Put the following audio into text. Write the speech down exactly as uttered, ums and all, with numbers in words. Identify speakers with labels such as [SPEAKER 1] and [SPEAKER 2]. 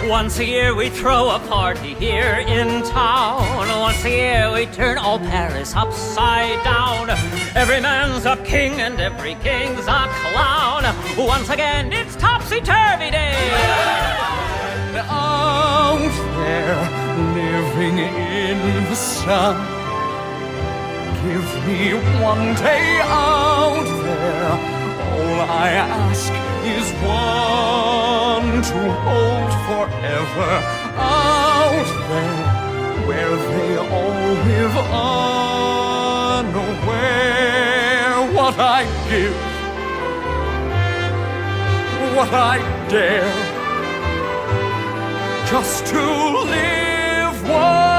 [SPEAKER 1] Once a year we throw a party here in town. Once a year we turn all Paris upside down. Every man's a king and every king's a clown. Once again it's topsy-turvy day. Out there, living in the sun, give me one day out there. All I ask is one to hold forever. Out there, where they all live unaware. What I give, what I dare, just to live one.